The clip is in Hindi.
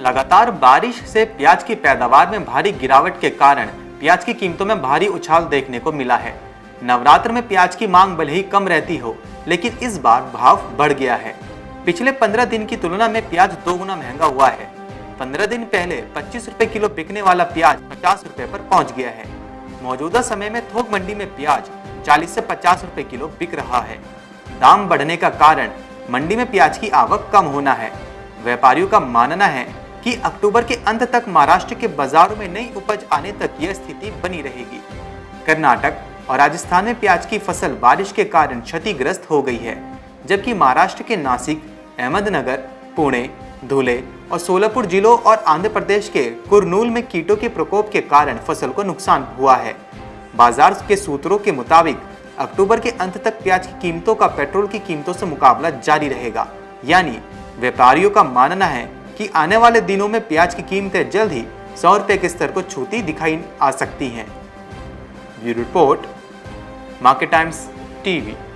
लगातार बारिश से प्याज की पैदावार में भारी गिरावट के कारण प्याज की कीमतों में भारी उछाल देखने को मिला है। नवरात्र में प्याज की मांग भले ही कम रहती हो, लेकिन इस बार भाव बढ़ गया है। पिछले 15 दिन की तुलना में प्याज 2 गुना महंगा हुआ है। 15 दिन पहले 25 रुपए किलो बिकने वाला प्याज 50 रुपए पर पहुंच गया है। मौजूदा समय में थोक मंडी में प्याज 40 से 50 रुपए किलो बिक रहा है। दाम बढ़ने का कारण मंडी में प्याज की आवक कम होना है। व्यापारियों का मानना है कि अक्टूबर के अंत तक महाराष्ट्र के बाजारों में नई उपज आने तक यह स्थिति बनी रहेगी। कर्नाटक और राजस्थान में प्याज की फसल बारिश के कारण क्षतिग्रस्त हो गई है, जबकि महाराष्ट्र के नासिक, अहमदनगर, पुणे, धुले और सोलापुर जिलों और आंध्र प्रदेश के कुरनूल में कीटों के प्रकोप के कारण फसल को नुकसान हुआ है। बाजार के सूत्रों के मुताबिक अक्टूबर के अंत तक प्याज की कीमतों का पेट्रोल की कीमतों से मुकाबला जारी रहेगा। यानी व्यापारियों का मानना है कि आने वाले दिनों में प्याज की कीमतें जल्द ही 100 रुपए के स्तर को छूती दिखाई आ सकती हैं। Bureau report, Market Times TV.